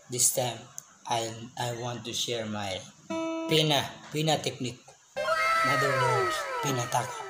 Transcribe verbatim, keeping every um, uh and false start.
This time, I I want to share my pina pina technique. In other words, pinataka.